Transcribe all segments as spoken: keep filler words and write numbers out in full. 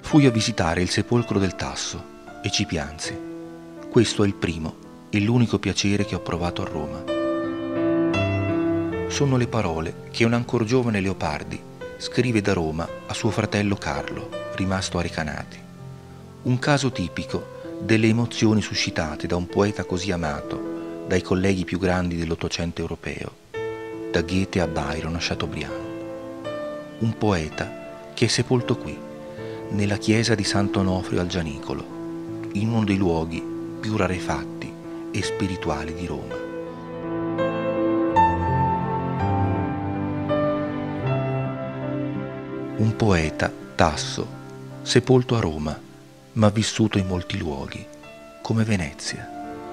Fui a visitare il sepolcro del Tasso e ci piansi. Questo è il primo e l'unico piacere che ho provato a Roma. Sono le parole che un ancor giovane Leopardi scrive da Roma a suo fratello Carlo, rimasto a Recanati. Un caso tipico delle emozioni suscitate da un poeta così amato dai colleghi più grandi dell'Ottocento europeo, da Goethe a Byron a Chateaubriand. Un poeta che è sepolto qui, nella chiesa di Sant'Onofrio al Gianicolo, in uno dei luoghi più rarefatti e spirituali di Roma. Un poeta, Tasso, sepolto a Roma, ma vissuto in molti luoghi, come Venezia.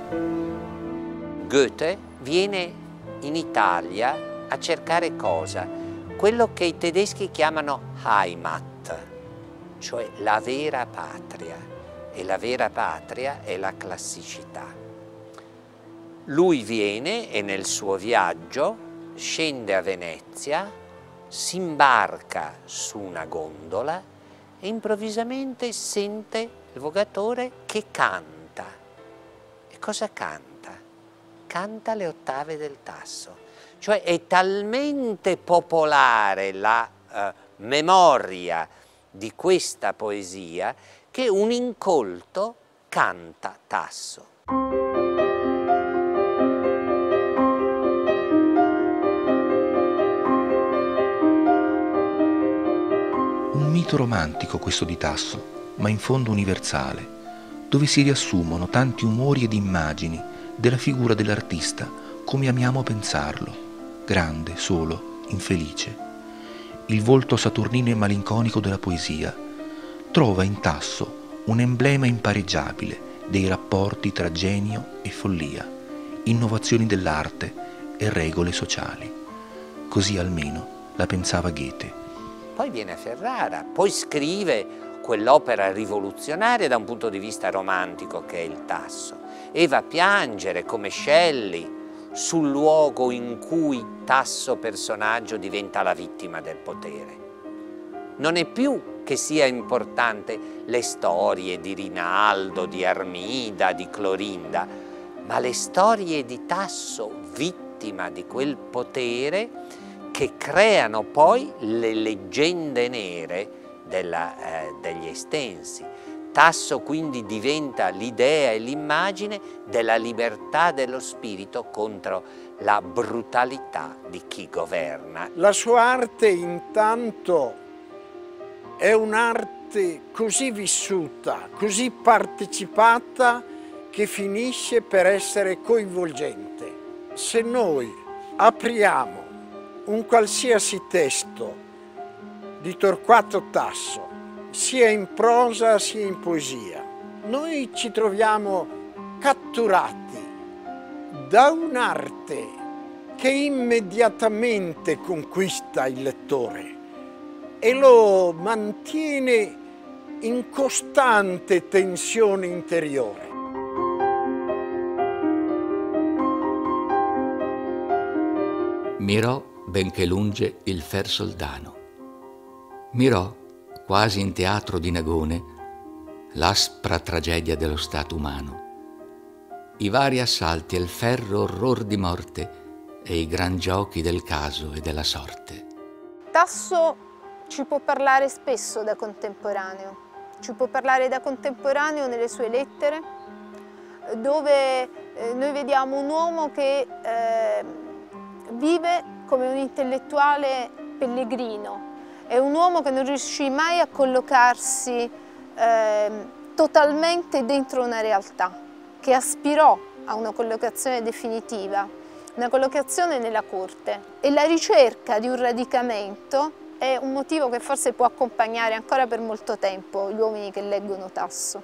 Goethe viene in Italia a cercare cosa? Quello che i tedeschi chiamano Heimat, cioè la vera patria, e la vera patria è la classicità. Lui viene e nel suo viaggio scende a Venezia, si imbarca su una gondola e improvvisamente sente il vogatore che canta. E cosa canta? Canta le ottave del Tasso. Cioè è talmente popolare la eh, memoria di questa poesia che un incolto canta Tasso. Un mito romantico questo di Tasso, ma in fondo universale, dove si riassumono tanti umori ed immagini della figura dell'artista come amiamo pensarlo, grande, solo, infelice. Il volto saturnino e malinconico della poesia trova in Tasso un emblema impareggiabile dei rapporti tra genio e follia, innovazioni dell'arte e regole sociali. Così almeno la pensava Goethe. Poi viene a Ferrara, poi scrive quell'opera rivoluzionaria da un punto di vista romantico che è il Tasso, e va a piangere come Shelley sul luogo in cui Tasso personaggio diventa la vittima del potere. Non è più che sia importante le storie di Rinaldo, di Armida, di Clorinda, ma le storie di Tasso, vittima di quel potere, che creano poi le leggende nere della, eh, degli Estensi. Tasso quindi diventa l'idea e l'immagine della libertà dello spirito contro la brutalità di chi governa. La sua arte intanto è un'arte così vissuta, così partecipata, che finisce per essere coinvolgente. Se noi apriamo un qualsiasi testo di Torquato Tasso, sia in prosa sia in poesia, noi ci troviamo catturati da un'arte che immediatamente conquista il lettore e lo mantiene in costante tensione interiore. Mirò, benché lunge, il fer soldano. Mirò, quasi in teatro di Nagone, l'aspra tragedia dello stato umano, i vari assalti e il ferro orror di morte e i gran giochi del caso e della sorte. Tasso ci può parlare spesso da contemporaneo, ci può parlare da contemporaneo nelle sue lettere, dove eh, noi vediamo un uomo che eh, vive come un intellettuale pellegrino. È un uomo che non riuscì mai a collocarsi eh, totalmente dentro una realtà, che aspirò a una collocazione definitiva, una collocazione nella corte. E la ricerca di un radicamento è un motivo che forse può accompagnare ancora per molto tempo gli uomini che leggono Tasso.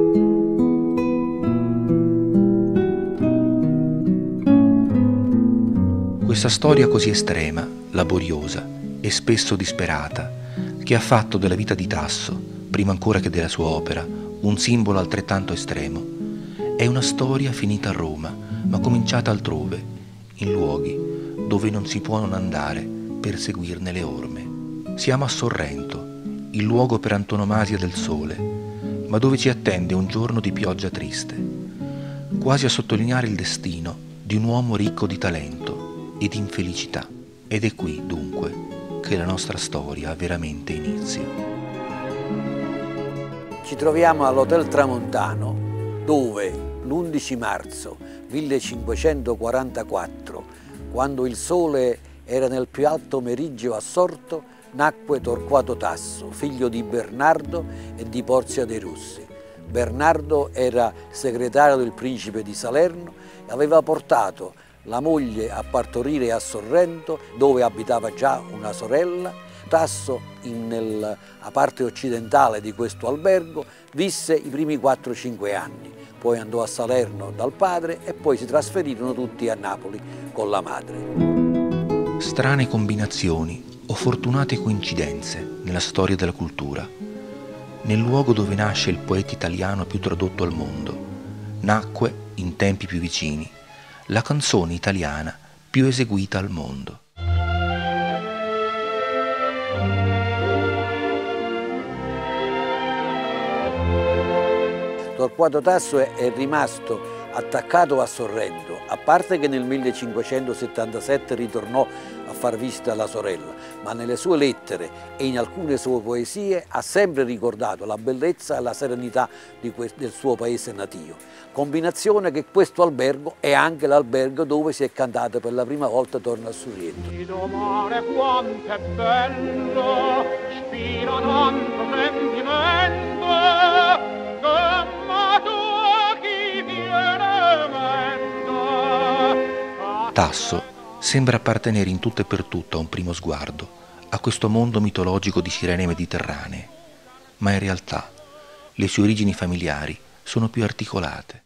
Questa storia così estrema, laboriosa e spesso disperata, che ha fatto della vita di Tasso, prima ancora che della sua opera, un simbolo altrettanto estremo, è una storia finita a Roma, ma cominciata altrove, in luoghi dove non si può non andare per seguirne le orme. Siamo a Sorrento, il luogo per antonomasia del sole, ma dove ci attende un giorno di pioggia triste, quasi a sottolineare il destino di un uomo ricco di talento e di infelicità. Ed è qui, dunque, che la nostra storia ha veramente inizio. Ci troviamo all'Hotel Tramontano, dove l'undici marzo millecinquecentoquarantaquattro, quando il sole era nel più alto meriggio assorto, nacque Torquato Tasso, figlio di Bernardo e di Porzia dei Russi. Bernardo era segretario del principe di Salerno e aveva portato la moglie a partorire a Sorrento, dove abitava già una sorella. Tasso, in, nella parte occidentale di questo albergo, visse i primi quattro cinque anni. Poi andò a Salerno dal padre e poi si trasferirono tutti a Napoli con la madre. Strane combinazioni o fortunate coincidenze nella storia della cultura. Nel luogo dove nasce il poeta italiano più tradotto al mondo, nacque, in tempi più vicini, la canzone italiana più eseguita al mondo. Torquato Tasso è, è rimasto attaccato a Sorrento, a parte che nel millecinquecentosettantasette ritornò a far visita alla sorella, ma nelle sue lettere e in alcune sue poesie ha sempre ricordato la bellezza e la serenità di del suo paese natio. Combinazione che questo albergo è anche l'albergo dove si è cantato per la prima volta Torna a Sorrento. Il mare quanto è bello, spira tanto sentimento, che matura chi viene mento. Tasso sembra appartenere in tutto e per tutto a un primo sguardo a questo mondo mitologico di sirene mediterranee, ma in realtà le sue origini familiari sono più articolate.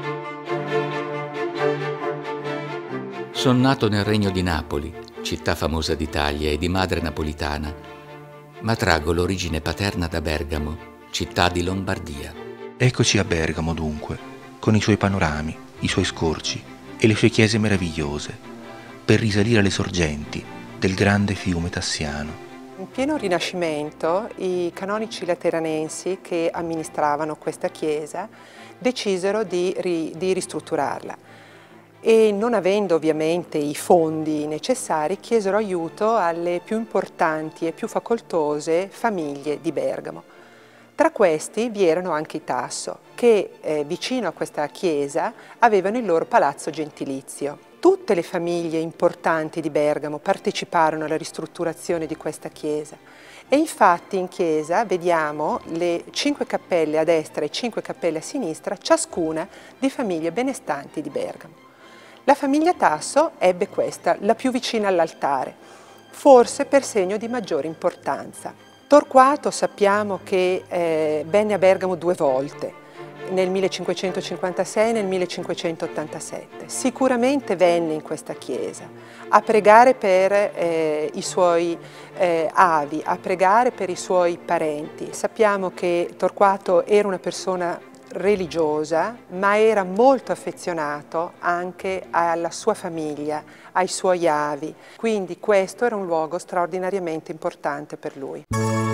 Son nato nel regno di Napoli, città famosa d'Italia e di madre napolitana, ma traggo l'origine paterna da Bergamo, città di Lombardia. Eccoci a Bergamo dunque, con i suoi panorami, i suoi scorci e le sue chiese meravigliose, per risalire alle sorgenti del grande fiume Tassiano. In pieno Rinascimento i canonici lateranensi che amministravano questa chiesa decisero di, ri, di ristrutturarla e, non avendo ovviamente i fondi necessari, chiesero aiuto alle più importanti e più facoltose famiglie di Bergamo. Tra questi vi erano anche i Tasso, che eh, vicino a questa chiesa avevano il loro palazzo gentilizio. Tutte le famiglie importanti di Bergamo parteciparono alla ristrutturazione di questa chiesa e infatti in chiesa vediamo le cinque cappelle a destra e cinque cappelle a sinistra, ciascuna di famiglie benestanti di Bergamo. La famiglia Tasso ebbe questa, la più vicina all'altare, forse per segno di maggiore importanza. Torquato sappiamo che eh, venne a Bergamo due volte, nel millecinquecentocinquantasei e nel millecinquecentottantasette. Sicuramente venne in questa chiesa a pregare per eh, i suoi eh, avi, a pregare per i suoi parenti. Sappiamo che Torquato era una persona religiosa, ma era molto affezionato anche alla sua famiglia, ai suoi avi. Quindi questo era un luogo straordinariamente importante per lui.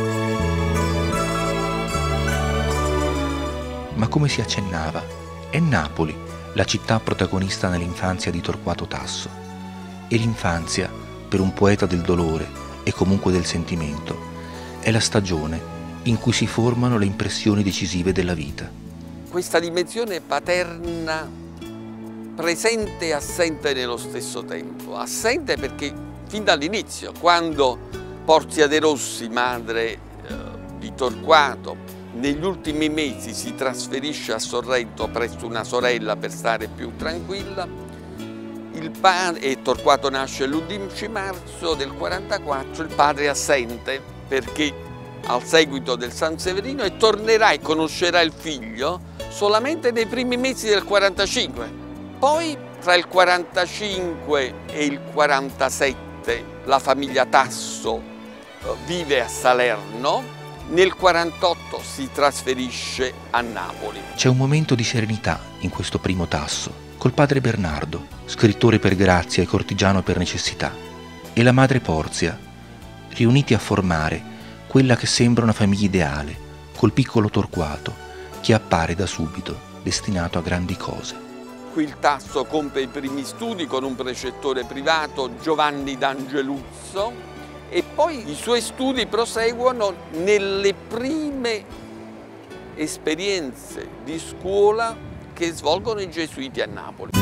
Ma come si accennava, è Napoli la città protagonista nell'infanzia di Torquato Tasso. E l'infanzia, per un poeta del dolore e comunque del sentimento, è la stagione in cui si formano le impressioni decisive della vita. Questa dimensione paterna presente e assente nello stesso tempo. Assente perché fin dall'inizio, quando Porzia dei Russi, madre eh, di Torquato, negli ultimi mesi si trasferisce a Sorrento presso una sorella per stare più tranquilla, il padre, e Torquato nasce l'undici marzo del quarantaquattro, il padre è assente perché al seguito del San Severino e tornerà e conoscerà il figlio solamente nei primi mesi del quarantacinque. Poi tra il quarantacinque e il quarantasette la famiglia Tasso vive a Salerno, nel quarantotto si trasferisce a Napoli. C'è un momento di serenità in questo primo Tasso, col padre Bernardo, scrittore per grazia e cortigiano per necessità, e la madre Porzia, riuniti a formare quella che sembra una famiglia ideale, col piccolo Torquato, che appare da subito destinato a grandi cose. Qui il Tasso compie i primi studi con un precettore privato, Giovanni d'Angeluzzo, e poi i suoi studi proseguono nelle prime esperienze di scuola che svolgono i gesuiti a Napoli.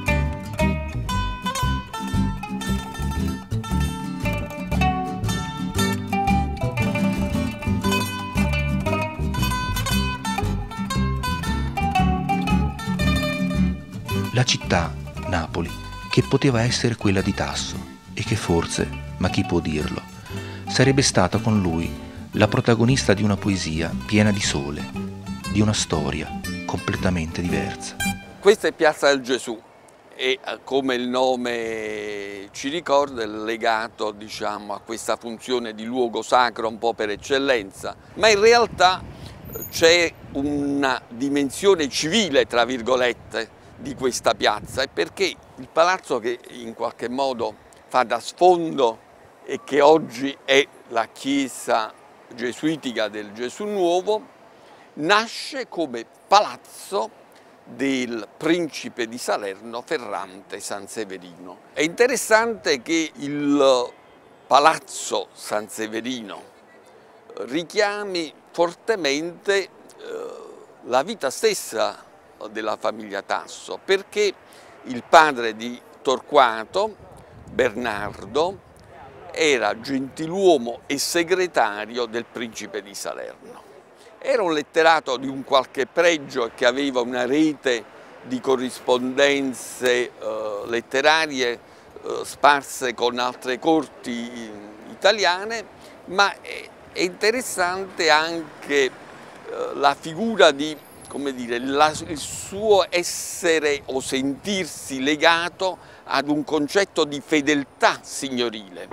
La città, Napoli, che poteva essere quella di Tasso e che forse, ma chi può dirlo, sarebbe stata con lui la protagonista di una poesia piena di sole, di una storia completamente diversa. Questa è Piazza del Gesù e, come il nome ci ricorda, è legato, diciamo, a questa funzione di luogo sacro un po' per eccellenza, ma in realtà c'è una dimensione civile, tra virgolette, di questa piazza, e perché il palazzo che in qualche modo fa da sfondo e che oggi è la chiesa gesuitica del Gesù Nuovo nasce come palazzo del principe di Salerno Ferrante Sanseverino. È interessante che il palazzo Sanseverino richiami fortemente eh, la vita stessa della famiglia Tasso, perché il padre di Torquato, Bernardo, era gentiluomo e segretario del principe di Salerno. Era un letterato di un qualche pregio che aveva una rete di corrispondenze eh, letterarie eh, sparse con altre corti italiane, ma è, è interessante anche eh, la figura di, come dire, la, il suo essere o sentirsi legato ad un concetto di fedeltà signorile.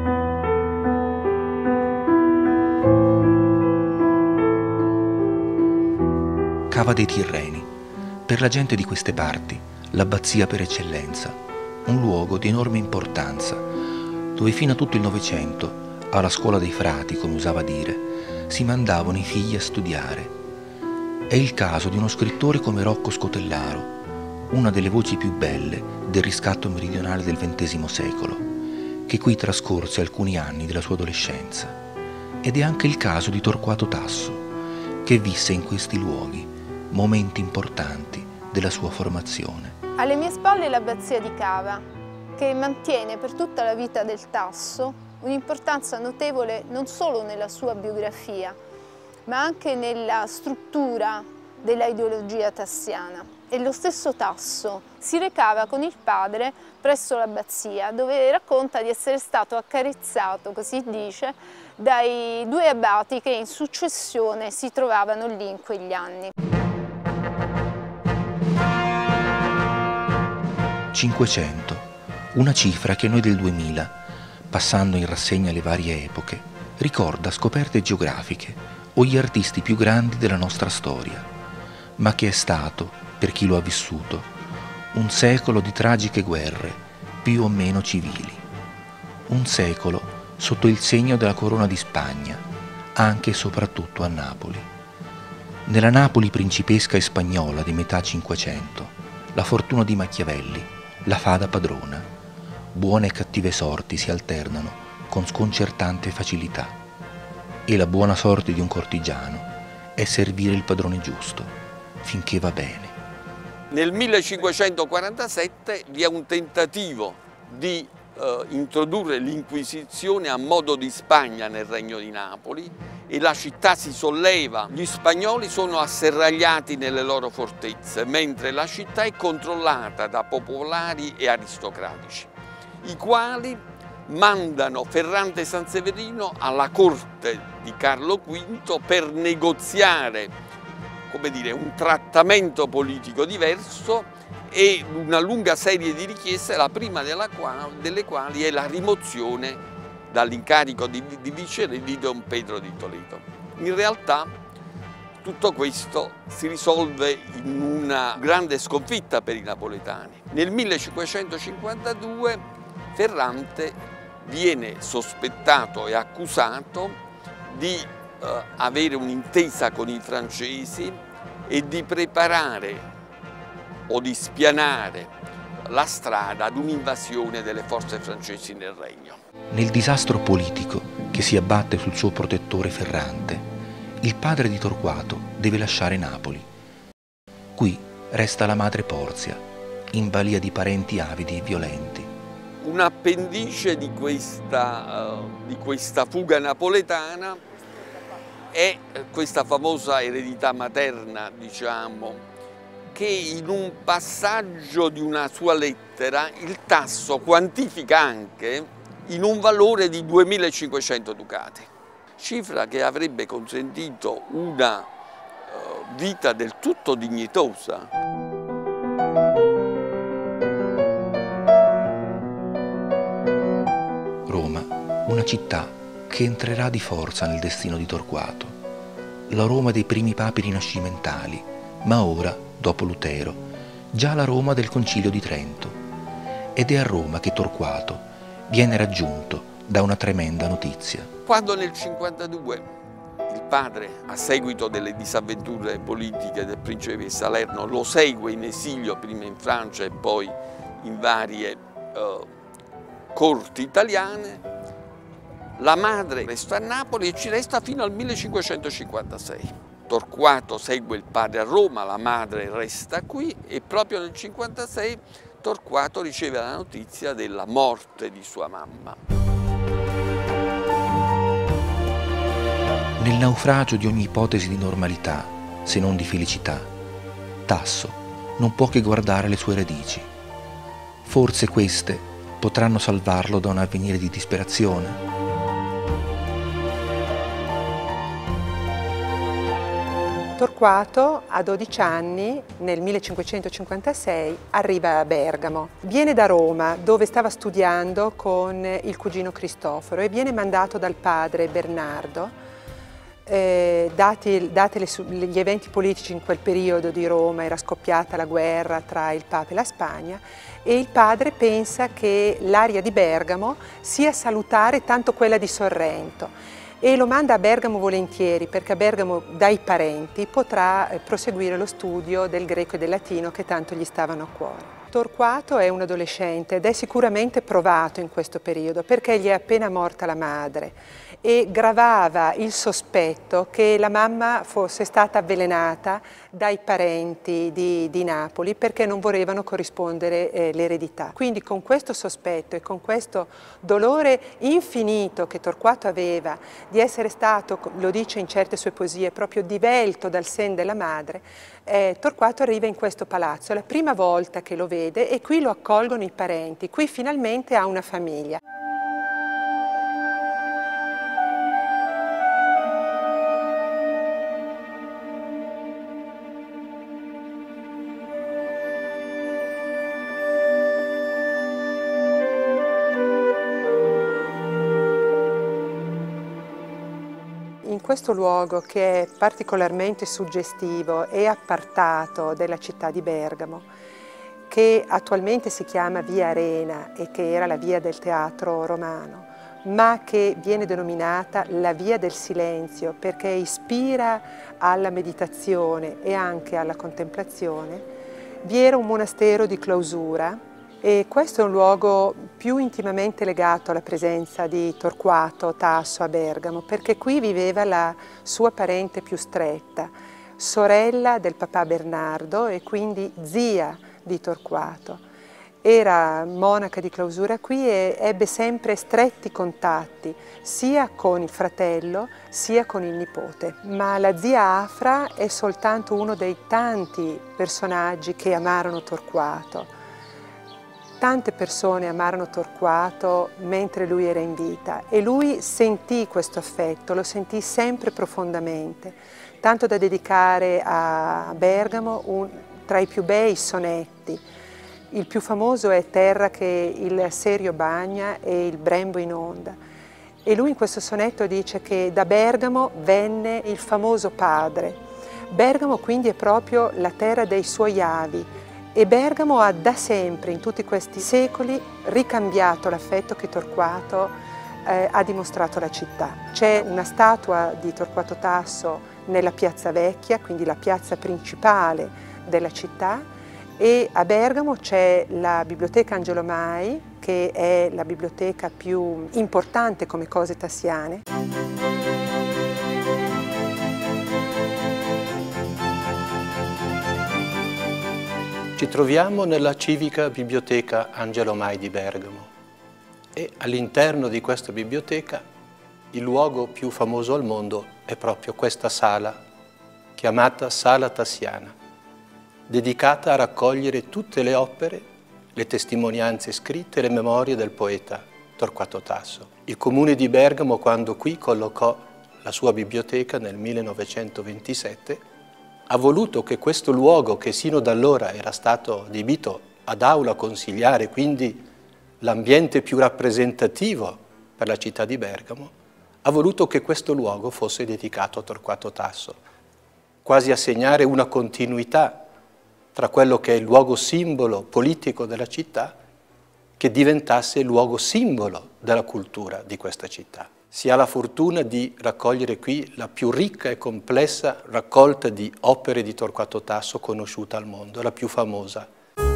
Cava dei Tirreni, per la gente di queste parti, l'abbazia per eccellenza, un luogo di enorme importanza, dove fino a tutto il Novecento, alla scuola dei frati, come usava dire, si mandavano i figli a studiare. È il caso di uno scrittore come Rocco Scotellaro, una delle voci più belle del riscatto meridionale del ventesimo secolo, che qui trascorse alcuni anni della sua adolescenza. Ed è anche il caso di Torquato Tasso, che visse in questi luoghi momenti importanti della sua formazione. Alle mie spalle l'abbazia di Cava, che mantiene per tutta la vita del Tasso un'importanza notevole non solo nella sua biografia, ma anche nella struttura della ideologia tassiana. E lo stesso Tasso si recava con il padre presso l'abbazia, dove racconta di essere stato accarezzato, così dice, dai due abati che in successione si trovavano lì in quegli anni. cinquecento, una cifra che noi del duemila, passando in rassegna le varie epoche, ricorda scoperte geografiche o gli artisti più grandi della nostra storia, ma che è stato, per chi lo ha vissuto, un secolo di tragiche guerre, più o meno civili. Un secolo sotto il segno della corona di Spagna, anche e soprattutto a Napoli. Nella Napoli principesca e spagnola di metà Cinquecento, la fortuna di Machiavelli la fa da padrona. Buone e cattive sorti si alternano con sconcertante facilità. E la buona sorte di un cortigiano è servire il padrone giusto, finché va bene. Nel millecinquecentoquarantasette vi è un tentativo di eh, introdurre l'Inquisizione a modo di Spagna nel Regno di Napoli e la città si solleva. Gli spagnoli sono asserragliati nelle loro fortezze, mentre la città è controllata da popolari e aristocratici, i quali mandano Ferrante Sanseverino alla corte di Carlo quinto per negoziare, come dire, un trattamento politico diverso e una lunga serie di richieste, la prima della quale, delle quali è la rimozione dall'incarico di, di viceré di Don Pedro di Toledo. In realtà tutto questo si risolve in una grande sconfitta per i napoletani. Nel millecinquecentocinquantadue Ferrante viene sospettato e accusato di eh, avere un'intesa con i francesi e di preparare o di spianare la strada ad un'invasione delle forze francesi nel regno. Nel disastro politico che si abbatte sul suo protettore Ferrante, il padre di Torquato deve lasciare Napoli. Qui resta la madre Porzia, in balia di parenti avidi e violenti. Un appendice di questa, uh, di questa fuga napoletana è questa famosa eredità materna, diciamo, che in un passaggio di una sua lettera il Tasso quantifica anche in un valore di duemilacinquecento ducati, cifra che avrebbe consentito una uh, vita del tutto dignitosa. Roma, una città che entrerà di forza nel destino di Torquato, la Roma dei primi papi rinascimentali, ma ora, dopo Lutero, già la Roma del Concilio di Trento. Ed è a Roma che Torquato viene raggiunto da una tremenda notizia. Quando nel cinquantadue il padre, a seguito delle disavventure politiche del principe di Salerno, lo segue in esilio prima in Francia e poi in varie eh, corti italiane, la madre resta a Napoli e ci resta fino al millecinquecentocinquantasei. Torquato segue il padre a Roma, la madre resta qui e proprio nel cinquantasei Torquato riceve la notizia della morte di sua mamma. Nel naufragio di ogni ipotesi di normalità, se non di felicità, Tasso non può che guardare le sue radici. Forse queste potranno salvarlo da un avvenire di disperazione. Torquato a dodici anni, nel millecinquecentocinquantasei, arriva a Bergamo. Viene da Roma, dove stava studiando con il cugino Cristoforo, e viene mandato dal padre Bernardo, eh, dati, dati le, gli eventi politici in quel periodo di Roma, era scoppiata la guerra tra il Papa e la Spagna, e il padre pensa che l'aria di Bergamo sia salutare tanto quella di Sorrento. E lo manda a Bergamo volentieri, perché a Bergamo dai parenti potrà proseguire lo studio del greco e del latino che tanto gli stavano a cuore. Torquato è un adolescente ed è sicuramente provato in questo periodo perché gli è appena morta la madre e gravava il sospetto che la mamma fosse stata avvelenata dai parenti di, di Napoli perché non volevano corrispondere eh, l'eredità. Quindi con questo sospetto e con questo dolore infinito che Torquato aveva di essere stato, lo dice in certe sue poesie, proprio divelto dal sen della madre, eh, Torquato arriva in questo palazzo, è la prima volta che lo vede e qui lo accolgono i parenti, qui finalmente ha una famiglia. In questo luogo, che è particolarmente suggestivo e appartato della città di Bergamo, che attualmente si chiama Via Arena e che era la via del teatro romano, ma che viene denominata la Via del Silenzio perché ispira alla meditazione e anche alla contemplazione, vi era un monastero di clausura. E questo è un luogo più intimamente legato alla presenza di Torquato Tasso a Bergamo, perché qui viveva la sua parente più stretta, sorella del papà Bernardo e quindi zia di Torquato. Era monaca di clausura qui e ebbe sempre stretti contatti, sia con il fratello sia con il nipote. Ma la zia Afra è soltanto uno dei tanti personaggi che amarono Torquato. Tante persone amarono Torquato mentre lui era in vita e lui sentì questo affetto, lo sentì sempre profondamente, tanto da dedicare a Bergamo un, tra i più bei sonetti. Il più famoso è Terra che il Serio bagna e il Brembo inonda. E lui in questo sonetto dice che da Bergamo venne il famoso padre. Bergamo quindi è proprio la terra dei suoi avi. E Bergamo ha da sempre, in tutti questi secoli, ricambiato l'affetto che Torquato eh, ha dimostrato la città. C'è una statua di Torquato Tasso nella Piazza Vecchia, quindi la piazza principale della città, e a Bergamo c'è la Biblioteca Angelo Mai, che è la biblioteca più importante come cose tassiane. Ci troviamo nella civica biblioteca Angelo Mai di Bergamo e all'interno di questa biblioteca il luogo più famoso al mondo è proprio questa sala, chiamata Sala Tassiana, dedicata a raccogliere tutte le opere, le testimonianze scritte e le memorie del poeta Torquato Tasso. Il comune di Bergamo, quando qui collocò la sua biblioteca nel millenovecentoventisette, ha voluto che questo luogo, che sino da allora era stato adibito ad aula consigliare, quindi l'ambiente più rappresentativo per la città di Bergamo, ha voluto che questo luogo fosse dedicato a Torquato Tasso, quasi a segnare una continuità tra quello che è il luogo simbolo politico della città, che diventasse il luogo simbolo della cultura di questa città. Si ha la fortuna di raccogliere qui la più ricca e complessa raccolta di opere di Torquato Tasso conosciuta al mondo, la più famosa.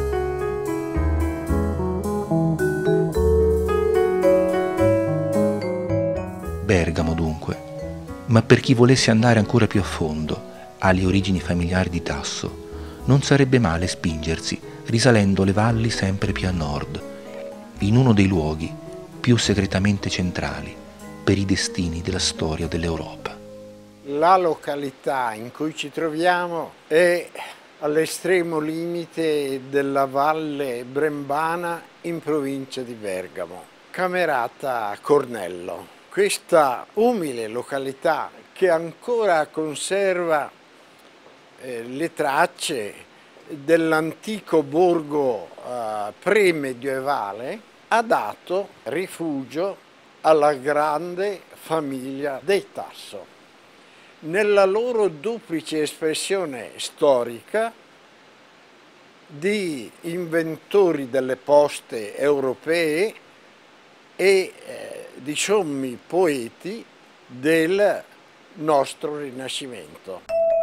Bergamo dunque, ma per chi volesse andare ancora più a fondo alle origini familiari di Tasso, non sarebbe male spingersi risalendo le valli sempre più a nord, in uno dei luoghi più segretamente centrali per i destini della storia dell'Europa. La località in cui ci troviamo è all'estremo limite della Valle Brembana in provincia di Bergamo, Camerata Cornello. Questa umile località che ancora conserva eh, le tracce dell'antico borgo eh, pre-medievale ha dato rifugio alla grande famiglia dei Tasso. Nella loro duplice espressione storica di inventori delle poste europee e eh, di sommi poeti del nostro Rinascimento.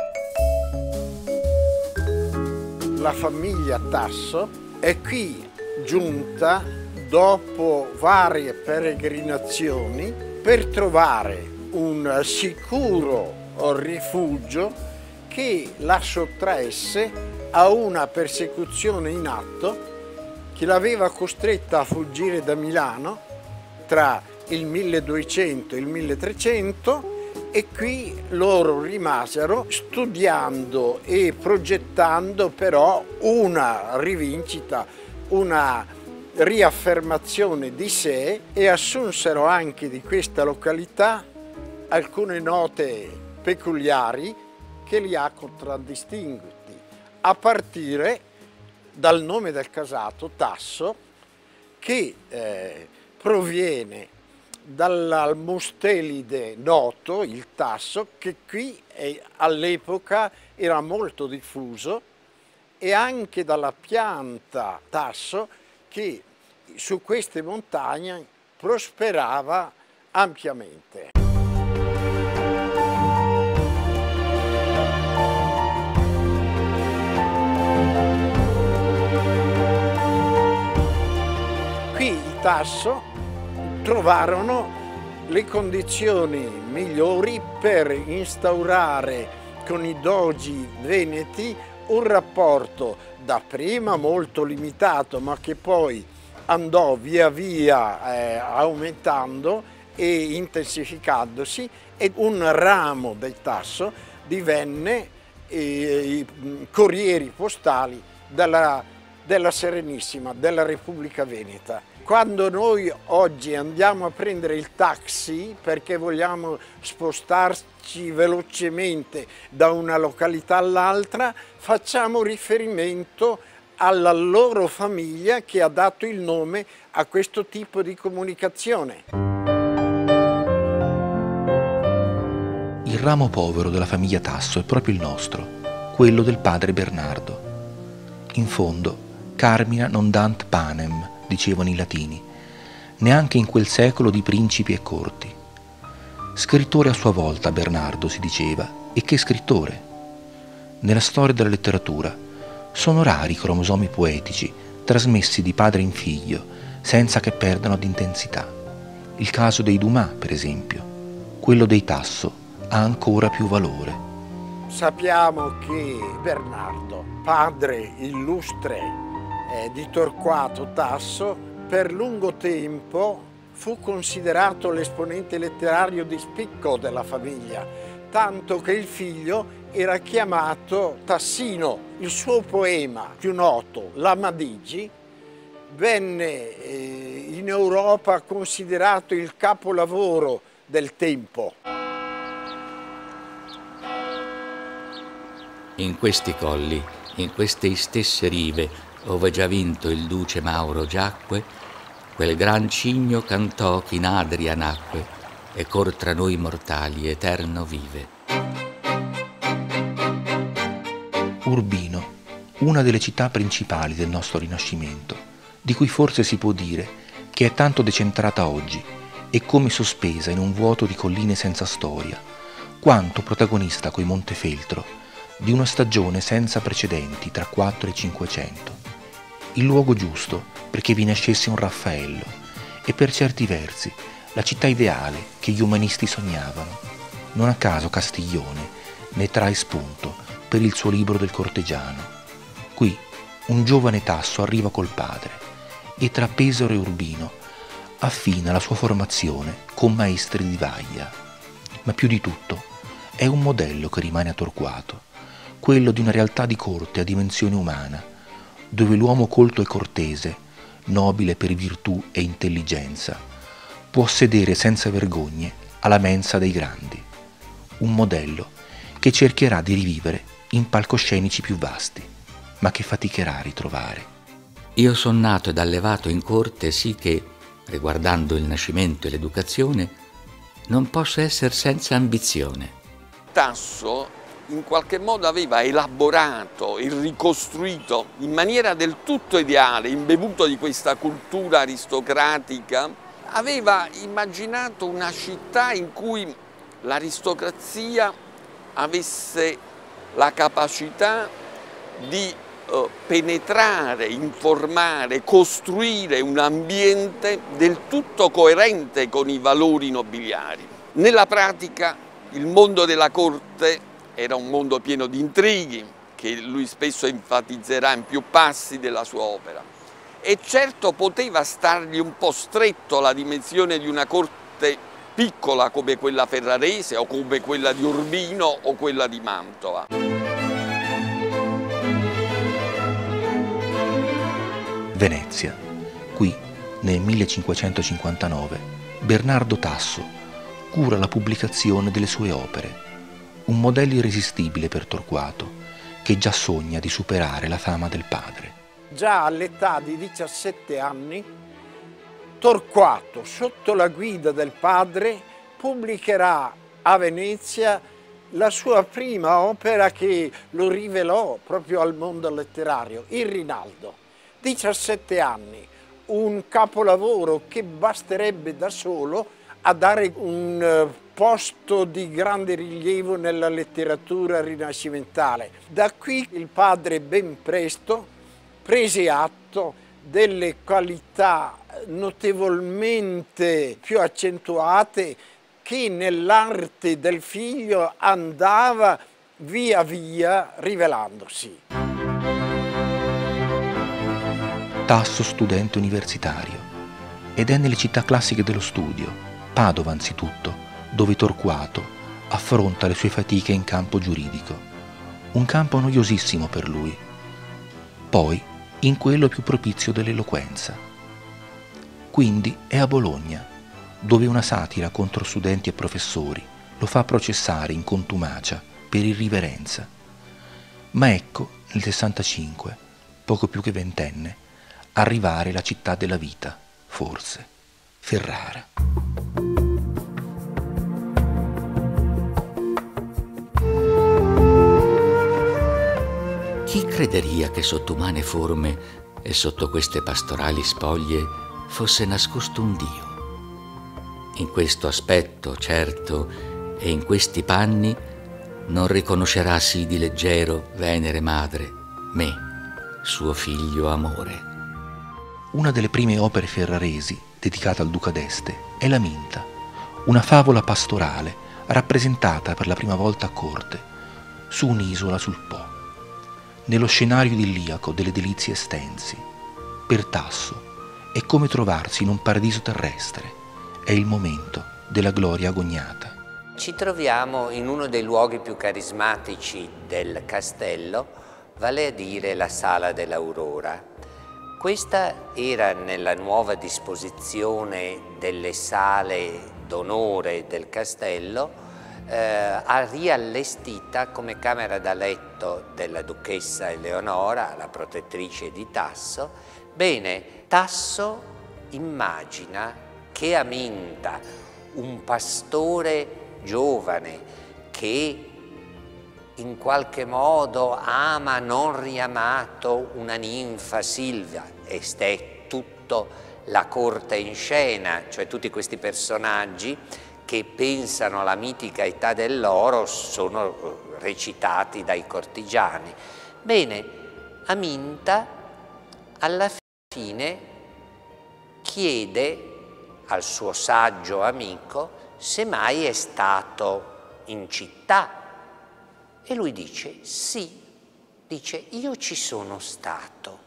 La famiglia Tasso è qui giunta dopo varie peregrinazioni per trovare un sicuro rifugio che la sottraesse a una persecuzione in atto che l'aveva costretta a fuggire da Milano tra il milleduecento e il milletrecento, e qui loro rimasero studiando e progettando però una rivincita, una riaffermazione di sé, e assunsero anche di questa località alcune note peculiari che li ha contraddistinti, a partire dal nome del casato Tasso, che eh, proviene dall'almustelide noto, il tasso, che qui all'epoca era molto diffuso, e anche dalla pianta tasso che su queste montagne prosperava ampiamente. Qui i Tasso trovarono le condizioni migliori per instaurare con i dogi veneti un rapporto dapprima molto limitato, ma che poi andò via via eh, aumentando e intensificandosi, e un ramo del Tasso divenne eh, i corrieri postali della, della Serenissima, della Repubblica Veneta. Quando noi oggi andiamo a prendere il taxi perché vogliamo spostarci velocemente da una località all'altra, facciamo riferimento alla loro famiglia che ha dato il nome a questo tipo di comunicazione. Il ramo povero della famiglia Tasso è proprio il nostro, quello del padre Bernardo. In fondo, carmina non dant panem, dicevano i latini. neanche in quel secolo di principi e corti. Scrittore a sua volta Bernardo, si diceva, e che scrittore! Nella storia della letteratura sono rari i cromosomi poetici trasmessi di padre in figlio senza che perdano d'intensità. Il caso dei Dumas, per esempio, quello dei Tasso ha ancora più valore. Sappiamo che Bernardo, padre illustre eh, di Torquato Tasso, per lungo tempo fu considerato l'esponente letterario di spicco della famiglia, tanto che il figlio era chiamato Tassino. Il suo poema più noto, l'Amadigi, venne eh, in Europa considerato il capolavoro del tempo. In questi colli, in queste stesse rive, ove già vinto il duce Mauro giacque, quel gran cigno cantò chi in Adria nacque, e cor tra noi mortali eterno vive. Urbino, una delle città principali del nostro Rinascimento, di cui forse si può dire che è tanto decentrata oggi e come sospesa in un vuoto di colline senza storia, quanto protagonista coi Montefeltro di una stagione senza precedenti tra quattro e cinquecento. Il luogo giusto perché vi nascesse un Raffaello e per certi versi la città ideale che gli umanisti sognavano. Non a caso Castiglione ne trae spunto per il suo libro del cortegiano. Qui un giovane Tasso arriva col padre e tra Pesaro e Urbino affina la sua formazione con maestri di vaglia. Ma più di tutto è un modello che rimane a Torquato, quello di una realtà di corte a dimensione umana, dove l'uomo colto e cortese, nobile per virtù e intelligenza, può sedere senza vergogne alla mensa dei grandi. Un modello che cercherà di rivivere in palcoscenici più vasti, ma che faticherà a ritrovare. Io son nato ed allevato in corte sì che, riguardando il nascimento e l'educazione, non posso essere senza ambizione. Tasso in qualche modo aveva elaborato e ricostruito in maniera del tutto ideale, imbevuto di questa cultura aristocratica, aveva immaginato una città in cui l'aristocrazia avesse la capacità di eh, penetrare, informare, costruire un ambiente del tutto coerente con i valori nobiliari. Nella pratica il mondo della corte era un mondo pieno di intrighi, che lui spesso enfatizzerà in più passi della sua opera. E certo poteva stargli un po' stretto la dimensione di una corte piccola come quella ferrarese o come quella di Urbino o quella di Mantova. Venezia. Qui, nel millecinquecentocinquantanove, Bernardo Tasso cura la pubblicazione delle sue opere, un modello irresistibile per Torquato, che già sogna di superare la fama del padre. Già all'età di diciassette anni, Torquato, sotto la guida del padre, pubblicherà a Venezia la sua prima opera che lo rivelò proprio al mondo letterario, il Rinaldo. diciassette anni, un capolavoro che basterebbe da solo a dare un posto di grande rilievo nella letteratura rinascimentale. Da qui il padre ben presto prese atto delle qualità notevolmente più accentuate che nell'arte del figlio andava via via rivelandosi. Tasso studente universitario, ed è nelle città classiche dello studio, Padova anzitutto, dove Torquato affronta le sue fatiche in campo giuridico, un campo noiosissimo per lui, poi in quello più propizio dell'eloquenza. Quindi è a Bologna, dove una satira contro studenti e professori lo fa processare in contumacia per irriverenza. Ma ecco, nel sessantacinque, poco più che ventenne, arrivare la città della vita, forse, Ferrara. Chi crederia che sotto umane forme e sotto queste pastorali spoglie fosse nascosto un Dio. In questo aspetto, certo, e in questi panni non riconoscerà sì di leggero, Venere madre, me, suo figlio amore. Una delle prime opere ferraresi dedicata al duca d'Este è La Minta, una favola pastorale rappresentata per la prima volta a corte, su un'isola sul Po, nello scenario idilliaco delle delizie estensi. Per Tasso è come trovarsi in un paradiso terrestre, è il momento della gloria agognata. Ci troviamo in uno dei luoghi più carismatici del castello, vale a dire la Sala dell'Aurora. Questa era nella nuova disposizione delle sale d'onore del castello, eh, riallestita come camera da letto della duchessa Eleonora, la protettrice di Tasso. Bene, Tasso immagina che Aminta, un pastore giovane che in qualche modo ama non riamato una ninfa Silvia, e è tutto la corte in scena, cioè tutti questi personaggi che pensano alla mitica età dell'oro sono recitati dai cortigiani. Bene, Aminta alla fine chiede al suo saggio amico se mai è stato in città, e lui dice sì, dice io ci sono stato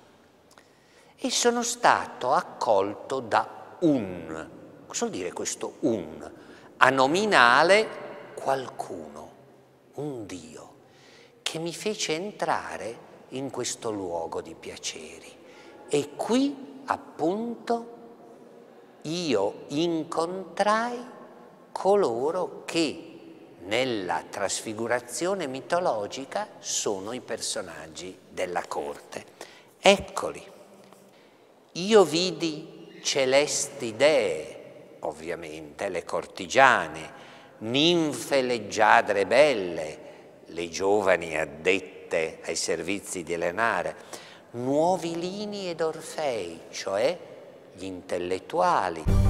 e sono stato accolto da un, cosa vuol dire questo un? A nominale qualcuno, un Dio, che mi fece entrare in questo luogo di piaceri, e qui appunto io incontrai coloro che nella trasfigurazione mitologica sono i personaggi della corte. Eccoli. Io vidi celesti dee, ovviamente le cortigiane, ninfe leggiadre belle, le giovani addette ai servizi di Elenare, nuovi Lini ed Orfei, cioè gli intellettuali.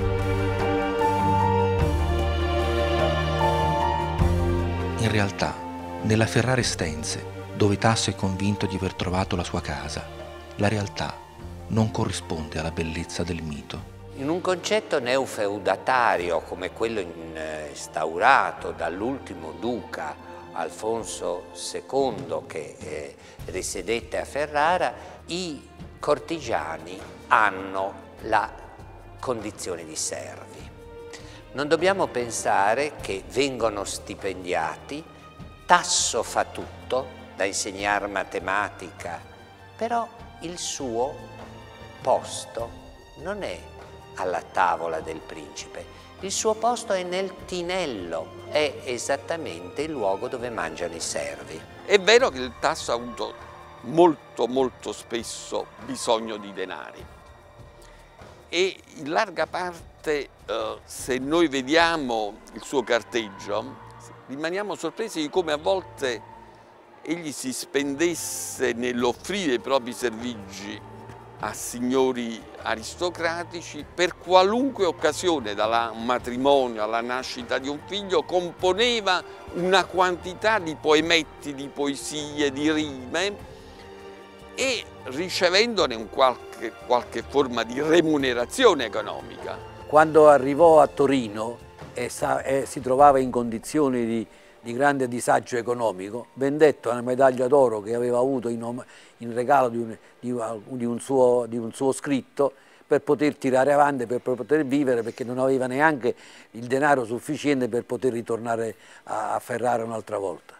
In realtà, nella Ferrara Estense, dove Tasso è convinto di aver trovato la sua casa, la realtà non corrisponde alla bellezza del mito. In un concetto neofeudatario come quello instaurato dall'ultimo duca Alfonso secondo che eh, risiedette a Ferrara, i cortigiani hanno la condizione di servi. Non dobbiamo pensare che vengono stipendiati, Tasso fa tutto, da insegnare matematica, però il suo posto non è alla tavola del principe, il suo posto è nel tinello, è esattamente il luogo dove mangiano i servi. È vero che il Tasso ha avuto molto molto spesso bisogno di denari e in larga parte Uh, se noi vediamo il suo carteggio, rimaniamo sorpresi di come a volte egli si spendesse nell'offrire i propri servigi a signori aristocratici per qualunque occasione, dal matrimonio alla nascita di un figlio, componeva una quantità di poemetti, di poesie, di rime, e ricevendone un qualche, qualche forma di remunerazione economica. Quando arrivò a Torino e, sa, e si trovava in condizioni di, di grande disagio economico, vendette una medaglia d'oro che aveva avuto in, in regalo di un, di, di, un suo, di un suo scritto per poter tirare avanti, per poter vivere, perché non aveva neanche il denaro sufficiente per poter ritornare a, a Ferrara un'altra volta.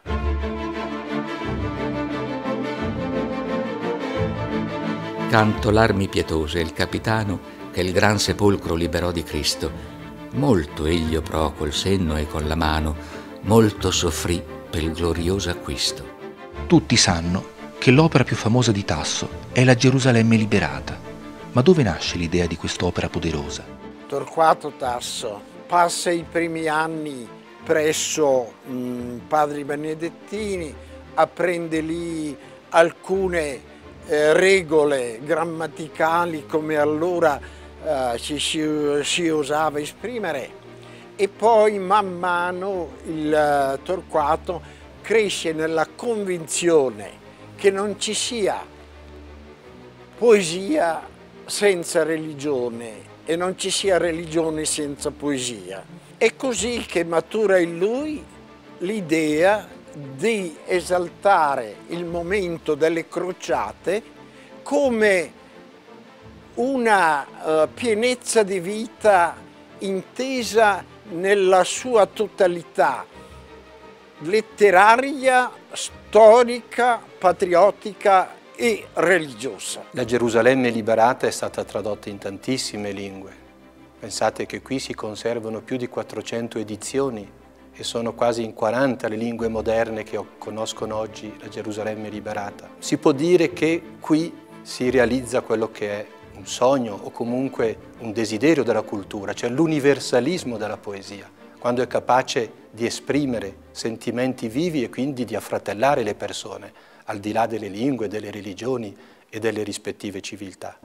Canto l'armi pietose, il capitano che il gran sepolcro liberò di Cristo, molto egli oprò col senno e con la mano, molto soffrì per il glorioso acquisto. Tutti sanno che l'opera più famosa di Tasso è la Gerusalemme liberata, ma dove nasce l'idea di quest'opera poderosa? Torquato Tasso passa i primi anni presso mh, padri benedettini, apprende lì alcune eh, regole grammaticali come allora eh, ci si, si osava esprimere. E poi man mano il Torquato cresce nella convinzione che non ci sia poesia senza religione e non ci sia religione senza poesia. È così che matura in lui l'idea di esaltare il momento delle crociate come una uh, pienezza di vita intesa nella sua totalità, letteraria, storica, patriottica e religiosa. La Gerusalemme liberata è stata tradotta in tantissime lingue. Pensate che qui si conservano più di quattrocento edizioni e sono quasi in quaranta le lingue moderne che conoscono oggi la Gerusalemme liberata. Si può dire che qui si realizza quello che è un sogno o comunque un desiderio della cultura, cioè l'universalismo della poesia, quando è capace di esprimere sentimenti vivi e quindi di affratellare le persone, al di là delle lingue, delle religioni e delle rispettive civiltà.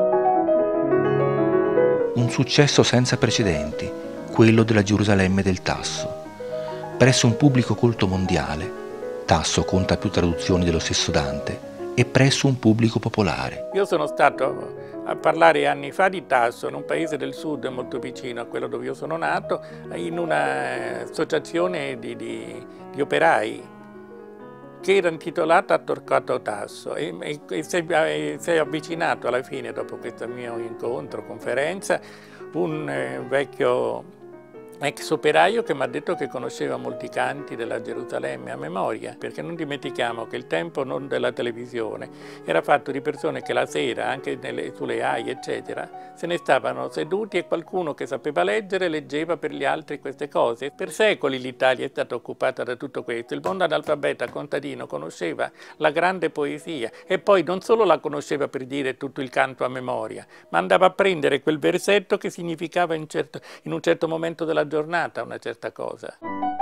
Un successo senza precedenti, quello della Gerusalemme del Tasso. Presso un pubblico colto mondiale, Tasso conta più traduzioni dello stesso Dante, e presso un pubblico popolare. Io sono stato a parlare anni fa di Tasso in un paese del sud molto vicino a quello dove io sono nato, in un'associazione di, di, di operai che era intitolata Torquato Tasso e, e, e si è avvicinato alla fine, dopo questo mio incontro, conferenza, un eh, vecchio ex operaio che mi ha detto che conosceva molti canti della Gerusalemme a memoria, perché non dimentichiamo che il tempo non della televisione era fatto di persone che la sera, anche nelle, sulle A I eccetera, se ne stavano seduti e qualcuno che sapeva leggere leggeva per gli altri queste cose. Per secoli l'Italia è stata occupata da tutto questo, il mondo analfabeta contadino conosceva la grande poesia e poi non solo la conosceva per dire tutto il canto a memoria, ma andava a prendere quel versetto che significava in, certo, in un certo momento della giornata una certa cosa.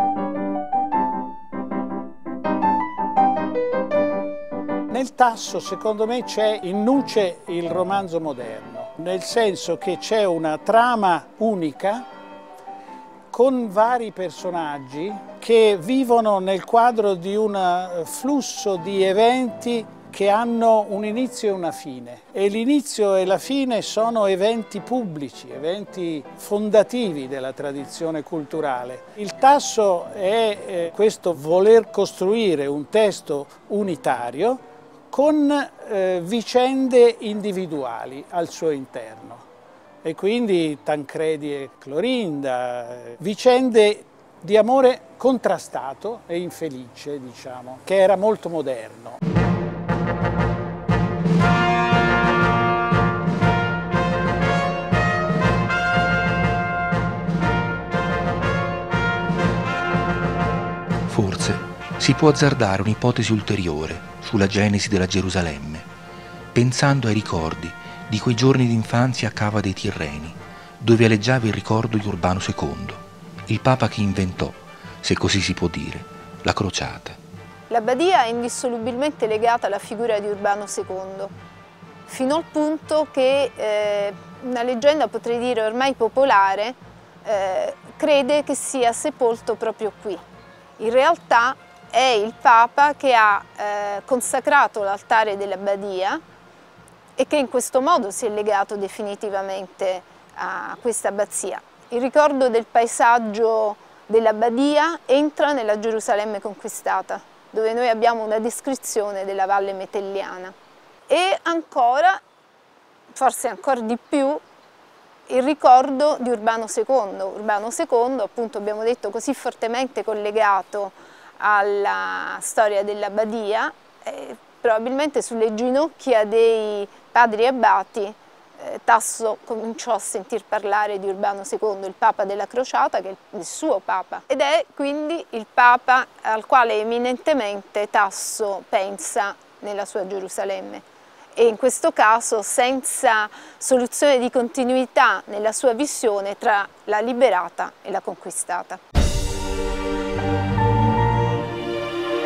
Nel Tasso, secondo me, c'è in nuce il romanzo moderno, nel senso che c'è una trama unica con vari personaggi che vivono nel quadro di un flusso di eventi che hanno un inizio e una fine, e l'inizio e la fine sono eventi pubblici, eventi fondativi della tradizione culturale. Il Tasso è eh, questo voler costruire un testo unitario con eh, vicende individuali al suo interno, e quindi Tancredi e Clorinda, eh, vicende di amore contrastato e infelice, diciamo, che era molto moderno. Forse si può azzardare un'ipotesi ulteriore sulla genesi della Gerusalemme, pensando ai ricordi di quei giorni d'infanzia a Cava dei Tirreni, dove aleggiava il ricordo di Urbano secondo, il Papa che inventò, se così si può dire, la crociata. L'abbadia è indissolubilmente legata alla figura di Urbano secondo, fino al punto che eh, una leggenda, potrei dire ormai popolare, eh, crede che sia sepolto proprio qui. In realtà è il Papa che ha eh, consacrato l'altare dell'abbadia e che in questo modo si è legato definitivamente a questa abbazia. Il ricordo del paesaggio dell'abbadia entra nella Gerusalemme conquistata, dove noi abbiamo una descrizione della Valle Metelliana. E ancora, forse ancora di più, il ricordo di Urbano secondo. Urbano secondo, appunto, abbiamo detto, così fortemente collegato alla storia dell'abbadia, eh, probabilmente sulle ginocchia dei padri abbati eh, Tasso cominciò a sentir parlare di Urbano secondo, il Papa della Crociata, che è il suo Papa, ed è quindi il Papa al quale eminentemente Tasso pensa nella sua Gerusalemme. E in questo caso senza soluzione di continuità nella sua visione tra la liberata e la conquistata.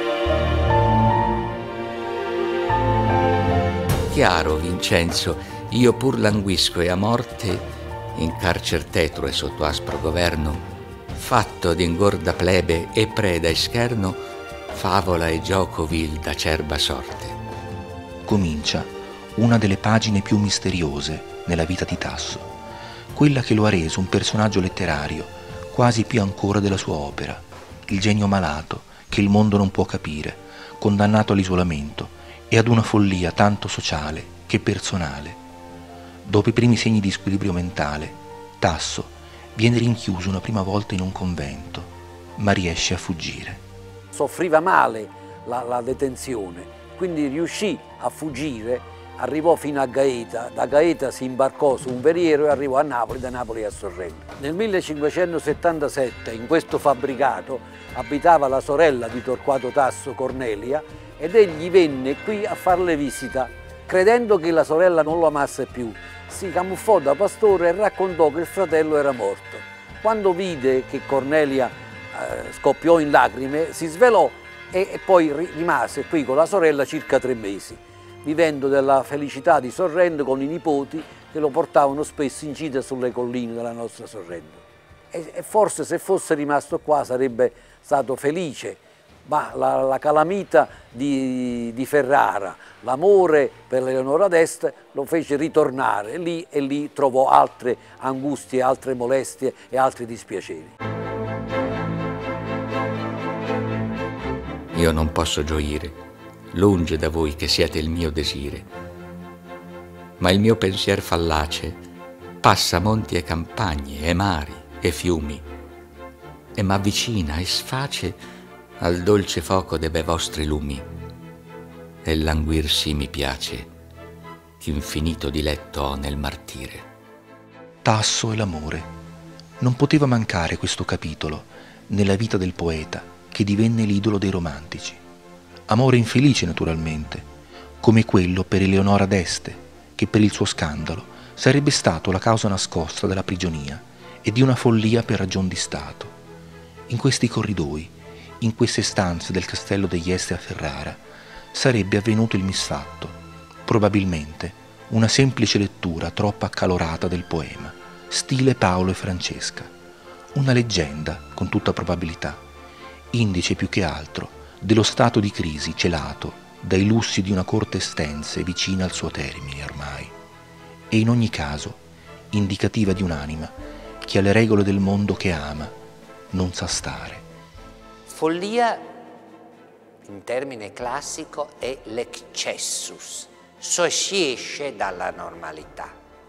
Chiaro, Vincenzo, io pur languisco e a morte, in carcer tetro e sotto aspro governo, fatto d'ingorda plebe e preda e scherno, favola e gioco vil d'acerba sorte. Comincia una delle pagine più misteriose nella vita di Tasso, quella che lo ha reso un personaggio letterario quasi più ancora della sua opera, il genio malato che il mondo non può capire, condannato all'isolamento e ad una follia tanto sociale che personale. Dopo i primi segni di squilibrio mentale, Tasso viene rinchiuso una prima volta in un convento, ma riesce a fuggire. Soffriva male la, la detenzione, quindi riuscì a fuggire, arrivò fino a Gaeta, da Gaeta si imbarcò su un veliero e arrivò a Napoli, da Napoli a Sorrento. Nel millecinquecentosettantasette in questo fabbricato abitava la sorella di Torquato Tasso, Cornelia, ed egli venne qui a farle visita, credendo che la sorella non lo amasse più. Si camuffò da pastore e raccontò che il fratello era morto. Quando vide che Cornelia eh, scoppiò in lacrime, si svelò e, e poi ri rimase qui con la sorella circa tre mesi, vivendo della felicità di Sorrento con i nipoti che lo portavano spesso in gita sulle colline della nostra Sorrento. E, e forse se fosse rimasto qua sarebbe stato felice, ma la, la calamita di, di Ferrara, l'amore per Eleonora d'Este lo fece ritornare lì e lì trovò altre angustie, altre molestie e altri dispiaceri. Io non posso gioire, lunge da voi che siate il mio desire, ma il mio pensier fallace passa monti e campagne e mari e fiumi e m'avvicina e sface al dolce foco de be vostri lumi, e languir sì mi piace, ch'infinito diletto ho nel martire. Tasso e l'amore. Non poteva mancare questo capitolo nella vita del poeta che divenne l'idolo dei romantici. Amore infelice naturalmente, come quello per Eleonora d'Este, che per il suo scandalo sarebbe stato la causa nascosta della prigionia e di una follia per ragion di Stato. In questi corridoi, in queste stanze del castello degli Este a Ferrara, sarebbe avvenuto il misfatto, probabilmente una semplice lettura troppo accalorata del poema, stile Paolo e Francesca, una leggenda, con tutta probabilità, indice più che altro dello stato di crisi celato dai lussi di una corte estensa e vicina al suo termine ormai, e in ogni caso indicativa di un'anima che alle regole del mondo che ama non sa stare. Follia, in termine classico, è l'excessus, cioè si esce dalla normalità,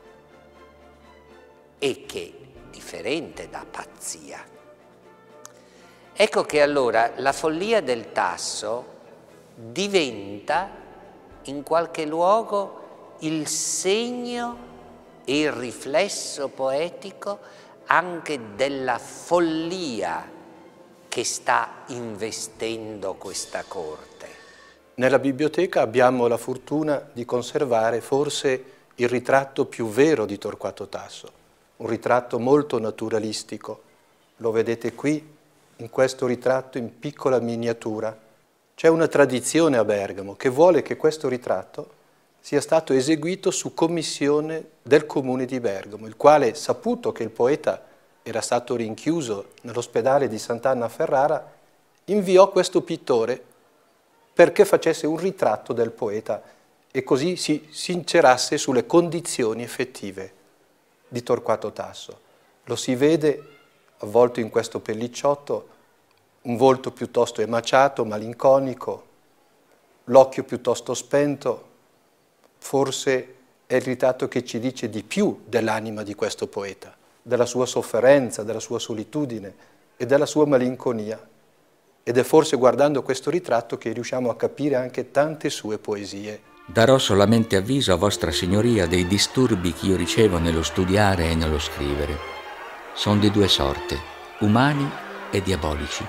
e che è differente da pazzia. Ecco che allora la follia del Tasso diventa in qualche luogo il segno e il riflesso poetico anche della follia che sta investendo questa corte. Nella biblioteca abbiamo la fortuna di conservare forse il ritratto più vero di Torquato Tasso, un ritratto molto naturalistico. Lo vedete qui, in questo ritratto in piccola miniatura. C'è una tradizione a Bergamo che vuole che questo ritratto sia stato eseguito su commissione del comune di Bergamo, il quale, saputo che il poeta era stato rinchiuso nell'ospedale di Sant'Anna a Ferrara, inviò questo pittore perché facesse un ritratto del poeta e così si sincerasse sulle condizioni effettive di Torquato Tasso. Lo si vede avvolto in questo pellicciotto, un volto piuttosto emaciato, malinconico, l'occhio piuttosto spento. Forse è il ritratto che ci dice di più dell'anima di questo poeta, della sua sofferenza, della sua solitudine e della sua malinconia. Ed è forse guardando questo ritratto che riusciamo a capire anche tante sue poesie. Darò solamente avviso a vostra signoria dei disturbi che io ricevo nello studiare e nello scrivere. Sono di due sorte, umani e diabolici.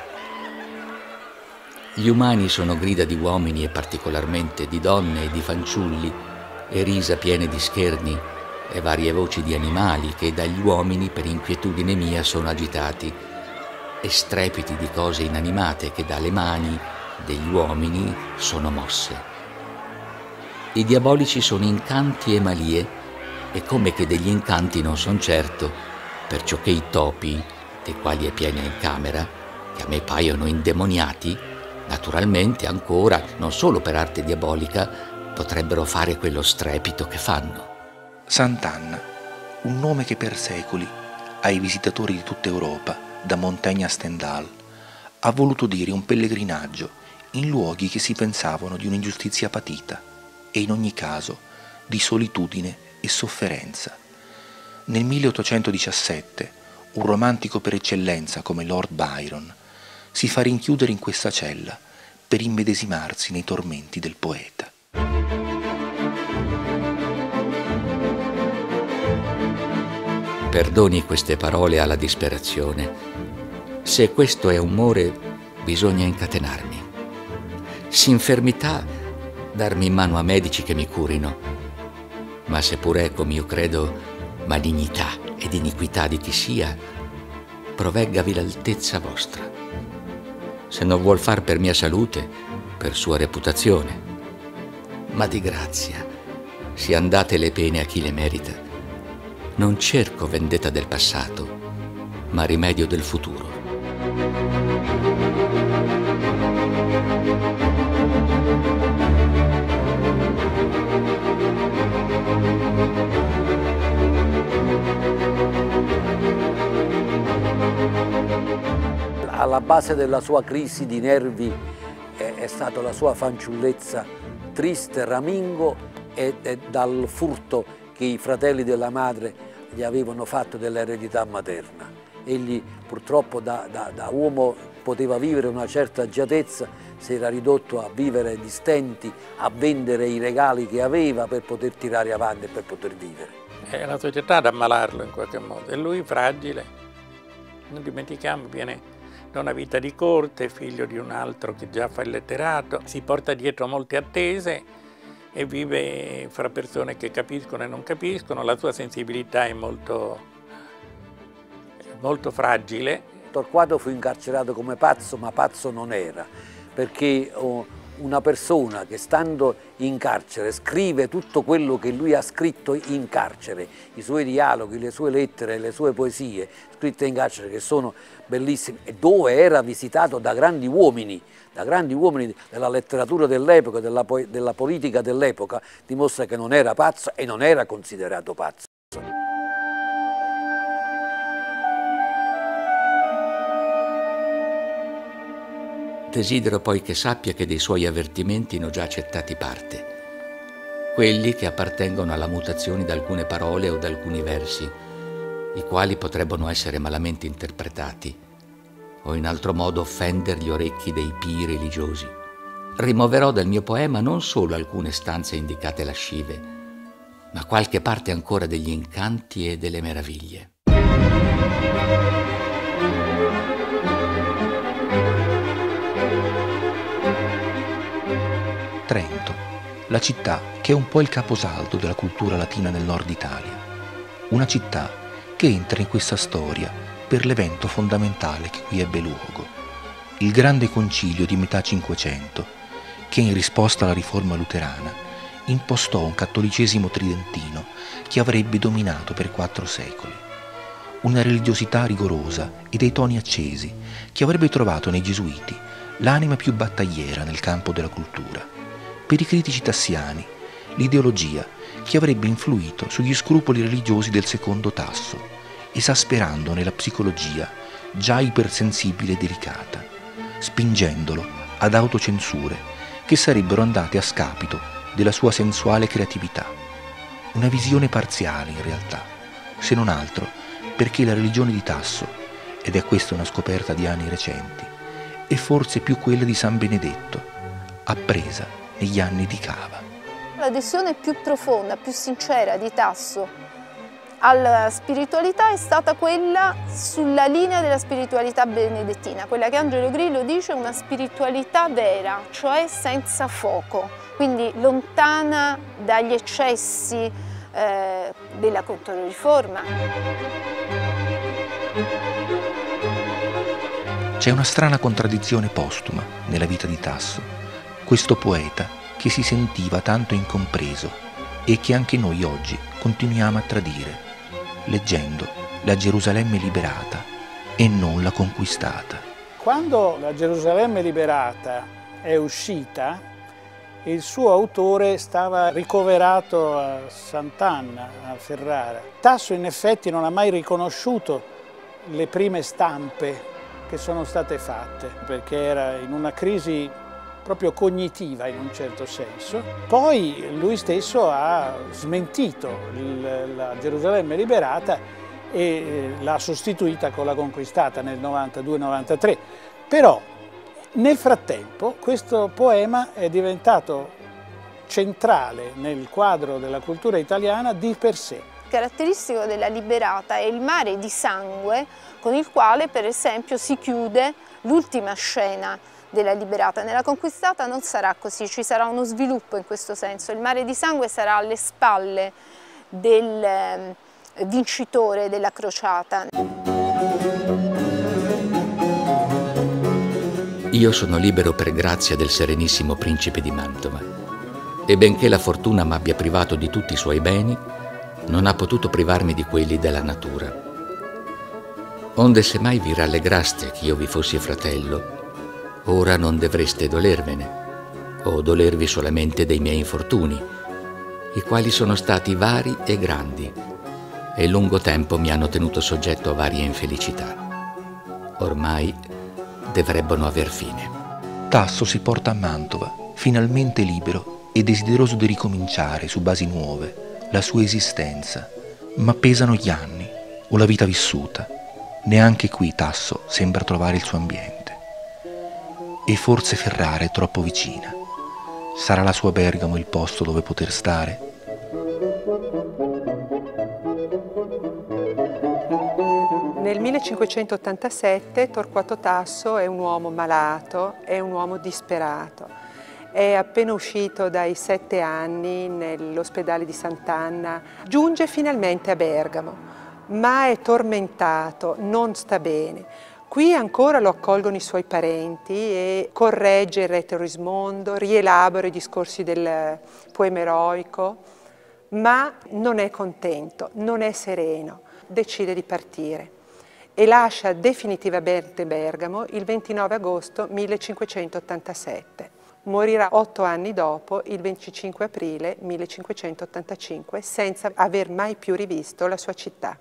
Gli umani sono grida di uomini e particolarmente di donne e di fanciulli, e risa piene di scherni, e varie voci di animali che dagli uomini per inquietudine mia sono agitati, e strepiti di cose inanimate che dalle mani degli uomini sono mosse. I diabolici sono incanti e malie E come che degli incanti non son certo, perciò che i topi, dei quali è piena in camera, che a me paiono indemoniati, naturalmente ancora, non solo per arte diabolica, potrebbero fare quello strepito che fanno. Sant'Anna, un nome che per secoli ai visitatori di tutta Europa, da Montaigne a Stendhal, ha voluto dire un pellegrinaggio in luoghi che si pensavano di un'ingiustizia patita e in ogni caso di solitudine e sofferenza. Nel milleottocentodiciassette un romantico per eccellenza come Lord Byron si fa rinchiudere in questa cella per immedesimarsi nei tormenti del poeta. Perdoni queste parole alla disperazione. Se questo è umore, bisogna incatenarmi. S'infermità, darmi in mano a medici che mi curino. Ma seppur è, come io credo, malignità ed iniquità di chi sia, proveggavi l'altezza vostra. Se non vuol far per mia salute, per sua reputazione. Ma di grazia, sia andate le pene a chi le merita. Non cerco vendetta del passato, ma rimedio del futuro. Alla base della sua crisi di nervi è, è stata la sua fanciullezza triste, ramingo, e, e dal furto che i fratelli della madre gli avevano fatto dell'eredità materna. Egli purtroppo da, da, da uomo poteva vivere una certa agiatezza, si era ridotto a vivere di stenti, a vendere i regali che aveva per poter tirare avanti e per poter vivere. È la società ad ammalarlo in qualche modo, e lui fragile. Non dimentichiamo, viene da una vita di corte, figlio di un altro che già fa il letterato, si porta dietro molte attese e vive fra persone che capiscono e non capiscono, la sua sensibilità è molto, molto fragile. Torquato fu incarcerato come pazzo, ma pazzo non era, perché oh, una persona che stando in carcere scrive tutto quello che lui ha scritto in carcere, i suoi dialoghi, le sue lettere, le sue poesie scritte in carcere, che sono bellissime, e dove era visitato da grandi uomini, da grandi uomini della letteratura dell'epoca, della, della politica dell'epoca, dimostra che non era pazzo e non era considerato pazzo. Desidero poi che sappia che dei suoi avvertimenti ne ho già accettati parte, quelli che appartengono alla mutazione di alcune parole o di alcuni versi, i quali potrebbero essere malamente interpretati o in altro modo offendere gli orecchi dei pii religiosi. Rimuoverò dal mio poema non solo alcune stanze indicate lascive, ma qualche parte ancora degli incanti e delle meraviglie. Trento, la città che è un po' il caposaldo della cultura latina nel nord Italia. Una città che entra in questa storia per l'evento fondamentale che qui ebbe luogo, il grande concilio di metà Cinquecento, che in risposta alla riforma luterana impostò un cattolicesimo tridentino che avrebbe dominato per quattro secoli. Una religiosità rigorosa e dei toni accesi che avrebbe trovato nei gesuiti l'anima più battagliera nel campo della cultura. Per i critici tassiani, l'ideologia che avrebbe influito sugli scrupoli religiosi del secondo Tasso, esasperandone la psicologia già ipersensibile e delicata, spingendolo ad autocensure che sarebbero andate a scapito della sua sensuale creatività. Una visione parziale in realtà, se non altro perché la religione di Tasso, ed è questa una scoperta di anni recenti, è forse più quella di San Benedetto, appresa negli anni di Cava. L'adesione più profonda, più sincera di Tasso alla spiritualità è stata quella sulla linea della spiritualità benedettina, quella che Angelo Grillo dice una spiritualità vera, cioè senza fuoco, quindi lontana dagli eccessi eh, della Controriforma. C'è una strana contraddizione postuma nella vita di Tasso. Questo poeta che si sentiva tanto incompreso e che anche noi oggi continuiamo a tradire, leggendo la Gerusalemme liberata e non la conquistata. Quando la Gerusalemme liberata è uscita, il suo autore stava ricoverato a Sant'Anna, a Ferrara. Tasso in effetti non ha mai riconosciuto le prime stampe che sono state fatte, perché era in una crisi proprio cognitiva in un certo senso. Poi lui stesso ha smentito il, la Gerusalemme liberata e l'ha sostituita con la conquistata nel novantadue novantatré. Però nel frattempo questo poema è diventato centrale nel quadro della cultura italiana di per sé. Caratteristico della Liberata è il mare di sangue con il quale per esempio si chiude l'ultima scena della Liberata. Nella Conquistata non sarà così, ci sarà uno sviluppo in questo senso. Il mare di sangue sarà alle spalle del vincitore della crociata. Io sono libero per grazia del Serenissimo Principe di Mantova e benché la fortuna m'abbia privato di tutti i suoi beni, non ha potuto privarmi di quelli della natura. Onde se mai vi rallegraste che io vi fossi fratello, ora non dovreste dolervene, o dolervi solamente dei miei infortuni, i quali sono stati vari e grandi, e lungo tempo mi hanno tenuto soggetto a varie infelicità. Ormai dovrebbero aver fine. Tasso si porta a Mantova, finalmente libero e desideroso di ricominciare su basi nuove la sua esistenza, ma pesano gli anni o la vita vissuta. Neanche qui Tasso sembra trovare il suo ambiente. E forse Ferrara è troppo vicina. Sarà la sua Bergamo il posto dove poter stare? Nel millecinquecentottantasette Torquato Tasso è un uomo malato, è un uomo disperato. È appena uscito dai sette anni nell'ospedale di Sant'Anna, giunge finalmente a Bergamo, ma è tormentato, non sta bene. Qui ancora lo accolgono i suoi parenti e corregge il Re Torismondo, rielabora i discorsi del poema eroico, ma non è contento, non è sereno, decide di partire e lascia definitivamente Bergamo il ventinove agosto millecinquecentottantasette. Morirà otto anni dopo, il venticinque aprile millecinquecentottantacinque, senza aver mai più rivisto la sua città.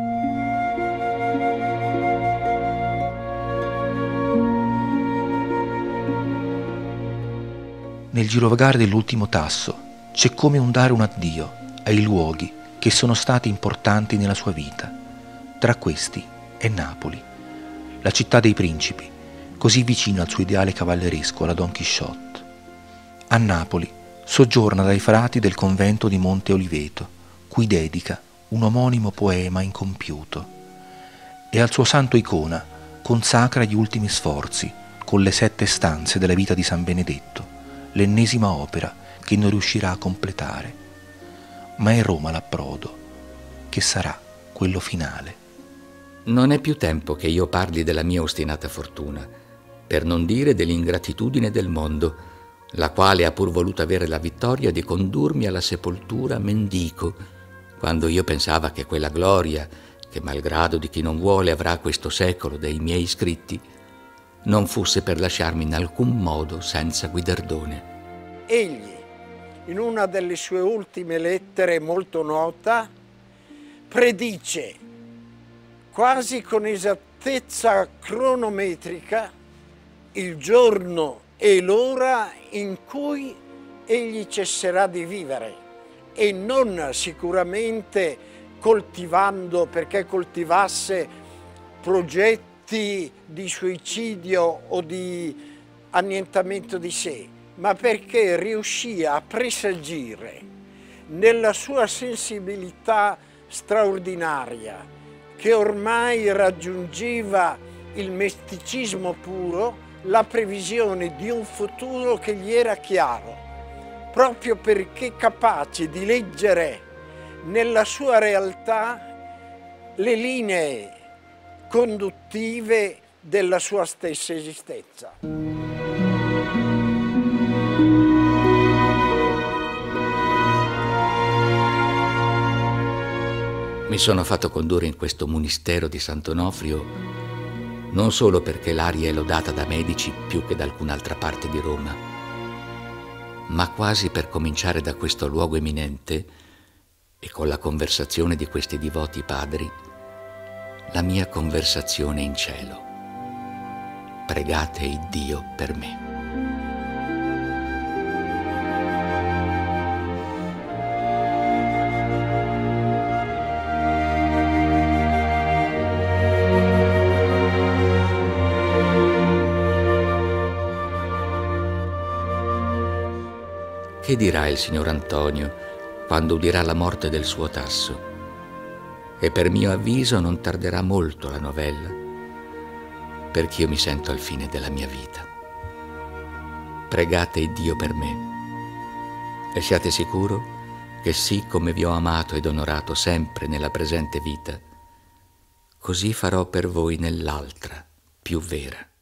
Nel girovagare dell'ultimo Tasso c'è come un dare un addio ai luoghi che sono stati importanti nella sua vita. Tra questi è Napoli, la città dei principi, così vicino al suo ideale cavalleresco alla Don Chisciotte. A Napoli soggiorna dai frati del convento di Monte Oliveto, cui dedica un omonimo poema incompiuto, e al suo santo icona consacra gli ultimi sforzi con le sette stanze della vita di San Benedetto, l'ennesima opera che non riuscirà a completare. Ma è Roma l'approdo, che sarà quello finale. Non è più tempo che io parli della mia ostinata fortuna, per non dire dell'ingratitudine del mondo, la quale ha pur voluto avere la vittoria di condurmi alla sepoltura mendico, quando io pensava che quella gloria, che malgrado di chi non vuole avrà questo secolo dei miei scritti, non fosse per lasciarmi in alcun modo senza guidardone. Egli, in una delle sue ultime lettere molto nota, predice quasi con esattezza cronometrica il giorno e l'ora in cui egli cesserà di vivere, e non sicuramente coltivando, perché coltivasse progetti di suicidio o di annientamento di sé, ma perché riuscì a presagire nella sua sensibilità straordinaria, che ormai raggiungeva il misticismo puro, la previsione di un futuro che gli era chiaro, proprio perché capace di leggere nella sua realtà le linee conduttive della sua stessa esistenza. Mi sono fatto condurre in questo monastero di Sant'Onofrio non solo perché l'aria è lodata da medici più che da alcun'altra parte di Roma, ma quasi per cominciare da questo luogo eminente e con la conversazione di questi divoti padri, la mia conversazione in cielo. Pregate Iddio per me. Che dirà il signor Antonio quando udirà la morte del suo Tasso? E per mio avviso non tarderà molto la novella, perché io mi sento al fine della mia vita. Pregate Iddio per me e siate sicuro che sì come vi ho amato ed onorato sempre nella presente vita, così farò per voi nell'altra, più vera.